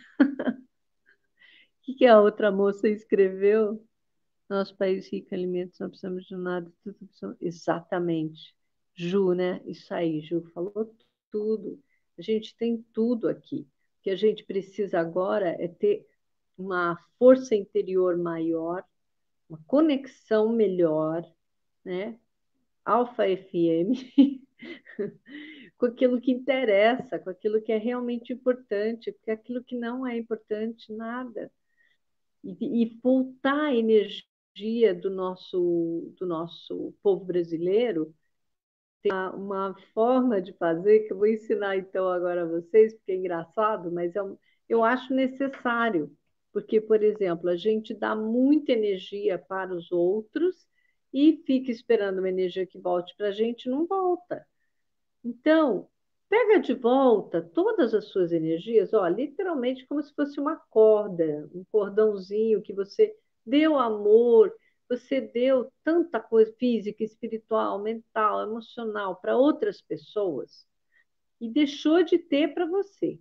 Speaker 2: O que, que a outra moça escreveu? Nosso país rico em alimentos, não precisamos de nada. Tudo precisamos... Exatamente. Ju, né? Isso aí, Ju, falou tudo. A gente tem tudo aqui. O que a gente precisa agora é ter uma força interior maior, uma conexão melhor, né? Alfa F M, com aquilo que interessa, com aquilo que é realmente importante, porque aquilo que não é importante, nada. E, e voltar a energia do nosso, do nosso povo brasileiro, tem uma, uma forma de fazer que eu vou ensinar então agora a vocês, porque é engraçado, mas é um, eu acho necessário. Porque, por exemplo, a gente dá muita energia para os outros e fica esperando uma energia que volte para a gente, não volta. Então, pega de volta todas as suas energias, ó, literalmente como se fosse uma corda, um cordãozinho que você deu amor, você deu tanta coisa física, espiritual, mental, emocional para outras pessoas e deixou de ter para você.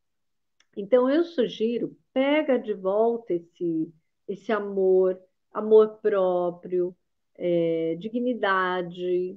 Speaker 2: Então, eu sugiro, pega de volta esse, esse amor, amor próprio, é, dignidade,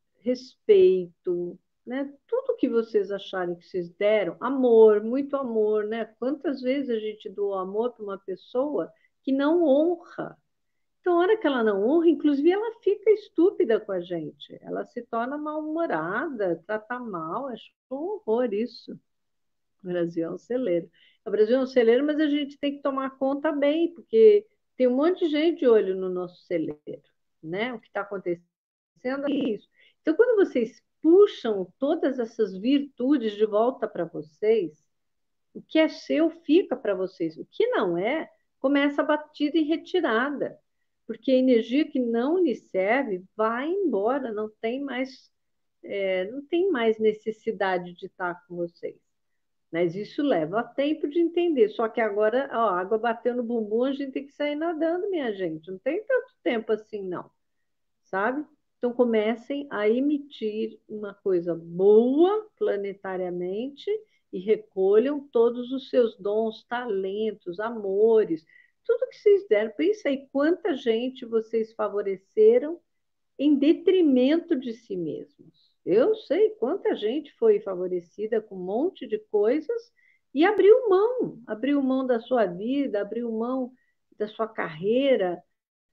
Speaker 2: respeito, né? Tudo que vocês acharem que vocês deram, amor, muito amor, né? Quantas vezes a gente doa amor para uma pessoa que não honra? Então, a hora que ela não honra, inclusive, ela fica estúpida com a gente. Ela se torna mal-humorada, trata mal. Acho um horror isso. O Brasil é um celeiro. O Brasil é um celeiro, mas a gente tem que tomar conta bem, porque tem um monte de gente de olho no nosso celeiro, né? O que está acontecendo é isso. Então, quando vocês puxam todas essas virtudes de volta para vocês, o que é seu fica para vocês. O que não é, começa a batida e retirada. Porque a energia que não lhe serve vai embora, não tem mais, é, não tem mais necessidade de estar com vocês. Mas isso leva tempo de entender. Só que agora, ó, a água bateu no bumbum, a gente tem que sair nadando, minha gente. Não tem tanto tempo assim, não. Sabe? Então, comecem a emitir uma coisa boa planetariamente e recolham todos os seus dons, talentos, amores, tudo que vocês deram. Pensa aí quanta gente vocês favoreceram em detrimento de si mesmos. Eu sei quanta gente foi favorecida com um monte de coisas e abriu mão, abriu mão da sua vida, abriu mão da sua carreira.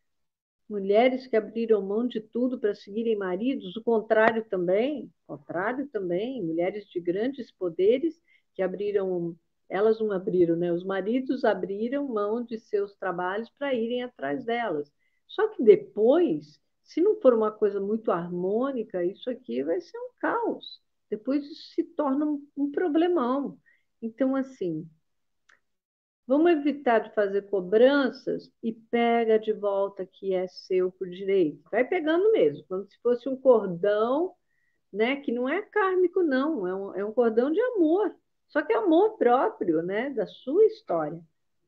Speaker 2: Mulheres que abriram mão de tudo para seguirem maridos, o contrário também, o contrário também, mulheres de grandes poderes que abriram, elas não abriram, né? Os maridos abriram mão de seus trabalhos para irem atrás delas. Só que depois, se não for uma coisa muito harmônica, isso aqui vai ser um caos. Depois isso se torna um, um problemão. Então, assim, vamos evitar de fazer cobranças e pega de volta que é seu por direito. Vai pegando mesmo, como se fosse um cordão, né, que não é kármico, não, é um, é um cordão de amor. Só que é amor próprio, né, da sua história.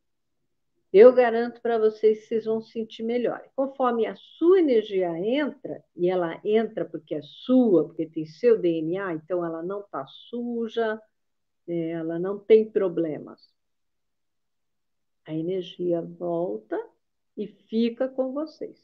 Speaker 2: Eu garanto para vocês que vocês vão se sentir melhor. Conforme a sua energia entra, e ela entra porque é sua, porque tem seu D N A, então ela não está suja, ela não tem problemas. A energia volta e fica com vocês.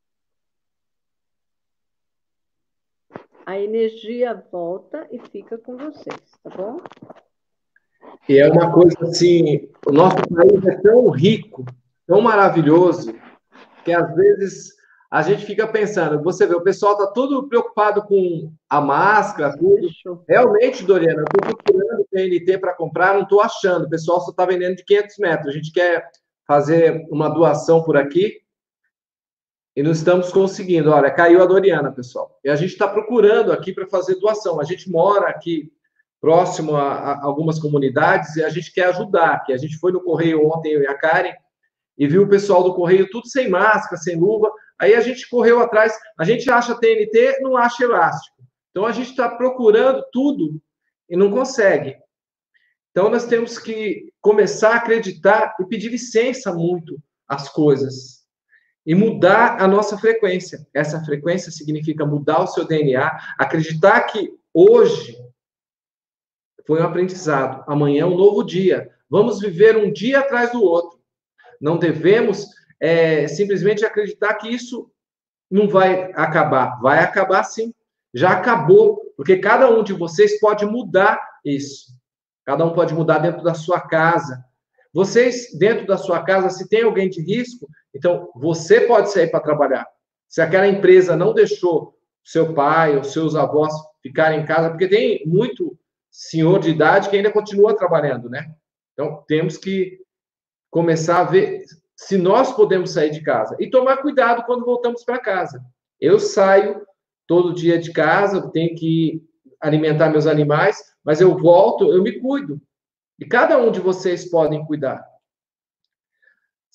Speaker 2: A energia volta e fica com vocês, tá bom?
Speaker 1: E é uma coisa assim, o nosso país é tão rico, tão maravilhoso, que às vezes a gente fica pensando, você vê, o pessoal está todo preocupado com a máscara, tudo. Fechou. Realmente, Doriana, eu estou procurando T N T para comprar, não estou achando, o pessoal só está vendendo de quinhentos metros. A gente quer fazer uma doação por aqui e não estamos conseguindo. Olha, caiu a Doriana, pessoal. E a gente está procurando aqui para fazer doação. A gente mora aqui próximo a, a algumas comunidades e a gente quer ajudar. Que a gente foi no Correio ontem, eu e a Karen, e viu o pessoal do Correio tudo sem máscara, sem luva. Aí a gente correu atrás. A gente acha T N T, não acha elástico. Então a gente está procurando tudo e não consegue. Então, nós temos que começar a acreditar e pedir licença muito às coisas. E mudar a nossa frequência. Essa frequência significa mudar o seu D N A, acreditar que hoje foi um aprendizado, amanhã é um novo dia. Vamos viver um dia atrás do outro. Não devemos é, simplesmente acreditar que isso não vai acabar. Vai acabar sim. Já acabou, porque cada um de vocês pode mudar isso. Cada um pode mudar dentro da sua casa. Vocês, dentro da sua casa, se tem alguém de risco, então você pode sair para trabalhar. Se aquela empresa não deixou seu pai ou seus avós ficarem em casa, porque tem muito senhor de idade que ainda continua trabalhando, né? Então, temos que começar a ver se nós podemos sair de casa. E tomar cuidado quando voltamos para casa. Eu saio todo dia de casa, tenho que alimentar meus animais, mas eu volto, eu me cuido. E cada um de vocês podem cuidar.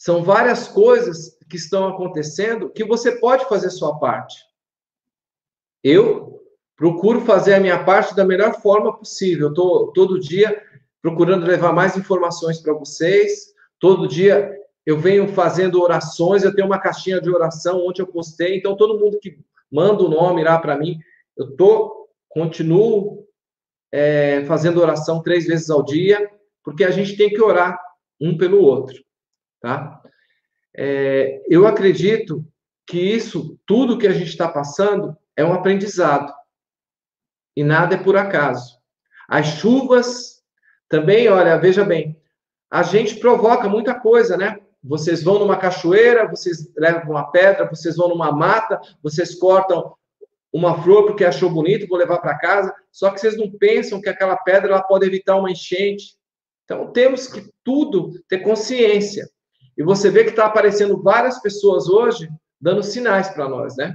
Speaker 1: São várias coisas que estão acontecendo que você pode fazer sua parte. Eu procuro fazer a minha parte da melhor forma possível. Eu estou todo dia procurando levar mais informações para vocês. Todo dia eu venho fazendo orações. Eu tenho uma caixinha de oração onde eu postei. Então, todo mundo que manda o nome lá para mim, eu tô, continuo é, fazendo oração três vezes ao dia, porque a gente tem que orar um pelo outro, tá? É, eu acredito que isso, tudo que a gente está passando, é um aprendizado. E nada é por acaso. As chuvas também, olha, veja bem, a gente provoca muita coisa, né? Vocês vão numa cachoeira, vocês levam uma pedra, vocês vão numa mata, vocês cortam uma flor porque achou bonito, vou levar para casa, só que vocês não pensam que aquela pedra ela pode evitar uma enchente. Então, temos que tudo ter consciência. E você vê que está aparecendo várias pessoas hoje dando sinais para nós, né?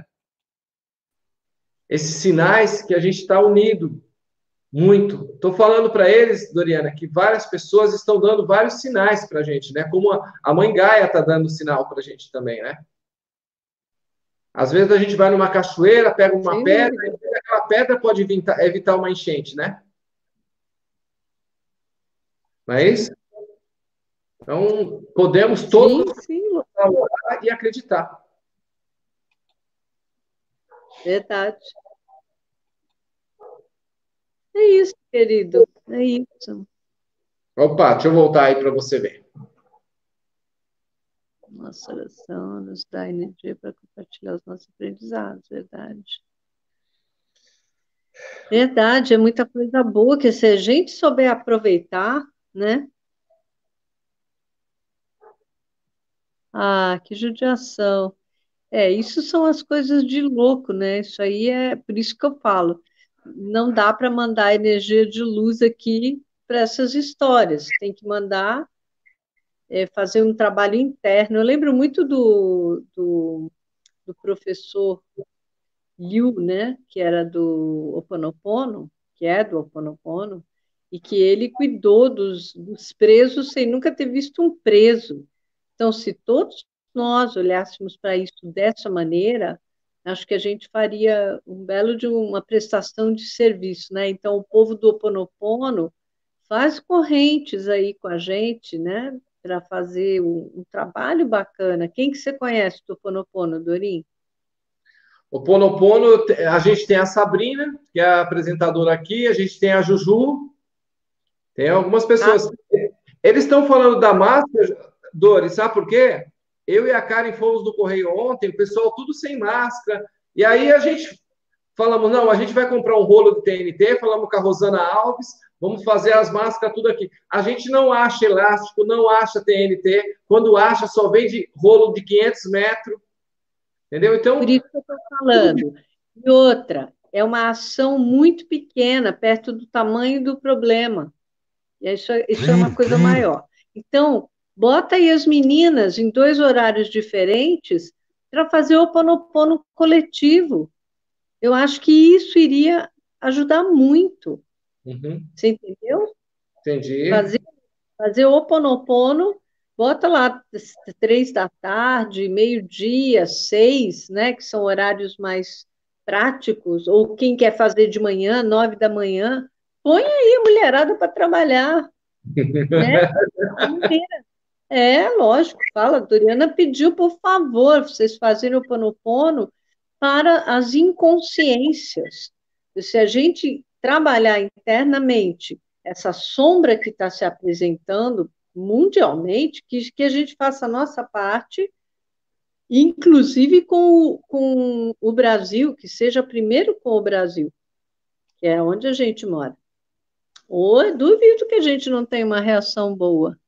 Speaker 1: Esses sinais que a gente está unido muito. Estou falando para eles, Doriana, que várias pessoas estão dando vários sinais para a gente, né? Como a mãe Gaia está dando sinal para a gente também, né? Às vezes a gente vai numa cachoeira, pega uma Sim. pedra, e aquela pedra pode evitar, evitar uma enchente, né? Não é isso? Então, podemos todos sim, sim. orar e acreditar.
Speaker 2: Verdade. É isso, querido. É isso.
Speaker 1: Opa, deixa eu voltar aí para você ver.
Speaker 2: Nossa oração nos dá energia para compartilhar os nossos aprendizados, verdade. Verdade, é muita coisa boa que se a gente souber aproveitar, né? Ah, que judiação. É, isso são as coisas de louco, né? Isso aí é por isso que eu falo. Não dá para mandar energia de luz aqui para essas histórias. Tem que mandar é, fazer um trabalho interno. Eu lembro muito do, do, do professor Liu, né? Que era do Ho Oponopono, que é do Ho Oponopono, e que ele cuidou dos, dos presos sem nunca ter visto um preso. Então, se todos nós olhássemos para isso dessa maneira, acho que a gente faria um belo de uma prestação de serviço, né? Então, o povo do Ho Oponopono faz correntes aí com a gente, né? Para fazer um, um trabalho bacana. Quem que você conhece do Ho Oponopono, Dorim?
Speaker 1: O Ponopono, a gente tem a Sabrina, que é a apresentadora aqui, a gente tem a Juju, tem algumas pessoas. Ah. Eles estão falando da máscara, Dori, sabe por quê? Eu e a Karen fomos no Correio ontem, o pessoal tudo sem máscara, e aí a gente falamos, não, a gente vai comprar um rolo de T N T, falamos com a Rosana Alves, vamos fazer as máscaras tudo aqui. A gente não acha elástico, não acha T N T, quando acha só vende rolo de quinhentos metros, entendeu? Então,
Speaker 2: por isso que eu estou falando. E outra, é uma ação muito pequena, perto do tamanho do problema. E isso, isso é uma coisa maior. Então, bota aí as meninas em dois horários diferentes para fazer o Ho Oponopono coletivo. Eu acho que isso iria ajudar muito.
Speaker 1: Uhum.
Speaker 2: Você entendeu?
Speaker 1: Entendi.
Speaker 2: Fazer, fazer o Ho Oponopono, bota lá três da tarde, meio-dia, seis, né? Que são horários mais práticos, ou quem quer fazer de manhã, nove da manhã, põe aí a mulherada para trabalhar. Né? É, lógico, fala. A Doriana pediu, por favor, vocês fazerem o Ho Oponopono para as inconsciências. Se a gente trabalhar internamente essa sombra que está se apresentando mundialmente, que, que a gente faça a nossa parte, inclusive com o, com o Brasil, que seja primeiro com o Brasil, que é onde a gente mora. Ou duvido que a gente não tenha uma reação boa.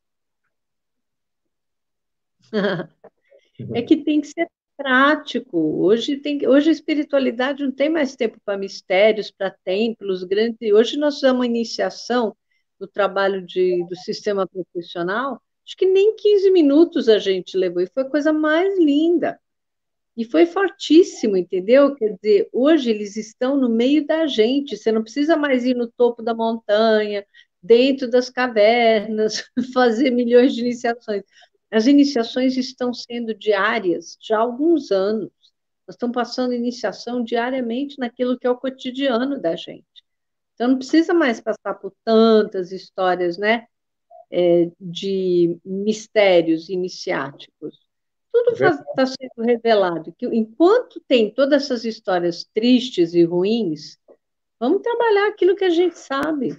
Speaker 2: É que tem que ser prático. Hoje, tem, hoje a espiritualidade não tem mais tempo para mistérios, para templos grandes. Hoje nós fizemos uma iniciação do trabalho de, do sistema profissional, acho que nem quinze minutos a gente levou, e foi a coisa mais linda. E foi fortíssimo, entendeu? Quer dizer, hoje eles estão no meio da gente, você não precisa mais ir no topo da montanha, dentro das cavernas, fazer milhões de iniciações. As iniciações estão sendo diárias já há alguns anos. Nós estamos passando iniciação diariamente naquilo que é o cotidiano da gente. Então, não precisa mais passar por tantas histórias, né, é, de mistérios iniciáticos. Tudo está sendo revelado. Que enquanto tem todas essas histórias tristes e ruins, vamos trabalhar aquilo que a gente sabe.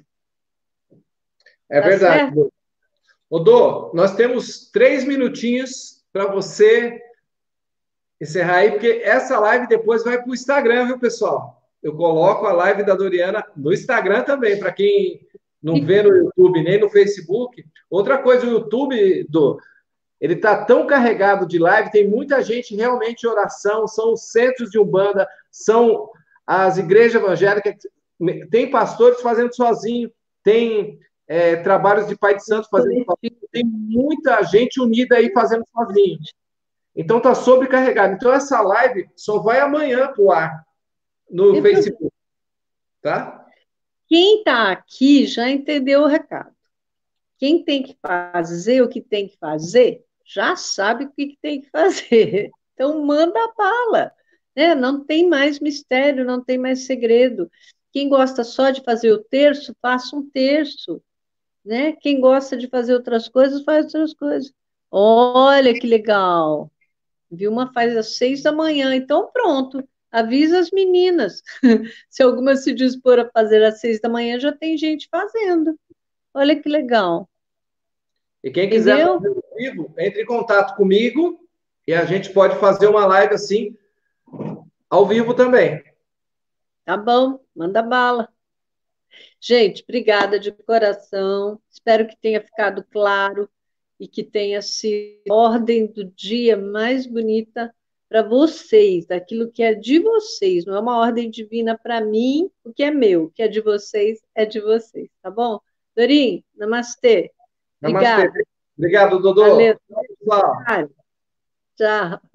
Speaker 1: É
Speaker 2: tá
Speaker 1: verdade.
Speaker 2: Certo?
Speaker 1: Odô, nós temos três minutinhos para você encerrar aí, porque essa live depois vai para o Instagram, viu, pessoal? Eu coloco a live da Doriana no Instagram também, para quem não vê no YouTube nem no Facebook. Outra coisa, o YouTube, do, ele está tão carregado de live, tem muita gente realmente em oração, são os centros de Umbanda, são as igrejas evangélicas, tem pastores fazendo sozinho, tem é, trabalhos de Pai de Santo fazendo sozinho, tem muita gente unida aí fazendo sozinho. Então está sobrecarregado. Então essa live só vai amanhã para o ar no
Speaker 2: Então,
Speaker 1: Facebook, tá?
Speaker 2: Quem está aqui já entendeu o recado. Quem tem que fazer o que tem que fazer, já sabe o que tem que fazer. Então, manda a bala. Né? Não tem mais mistério, não tem mais segredo. Quem gosta só de fazer o terço, faça um terço. Né? Quem gosta de fazer outras coisas, faz outras coisas. Olha que legal. Vilma faz às seis da manhã, então pronto. Avisa as meninas. Se alguma se dispor a fazer às seis da manhã, já tem gente fazendo. Olha que legal.
Speaker 1: E quem quiser
Speaker 2: Entendeu?
Speaker 1: fazer ao vivo, entre em contato comigo e a gente pode fazer uma live assim, ao vivo também.
Speaker 2: Tá bom, manda bala. Gente, obrigada de coração. Espero que tenha ficado claro e que tenha sido a ordem do dia mais bonita para vocês, daquilo que é de vocês. Não é uma ordem divina para mim, o que é meu, o que é de vocês é de vocês, tá bom? Dorim, namastê.
Speaker 1: Namastê.
Speaker 2: Obrigada.
Speaker 1: Obrigado, Dodô.
Speaker 2: Valeu.
Speaker 1: Tchau, pessoal.
Speaker 2: Tchau.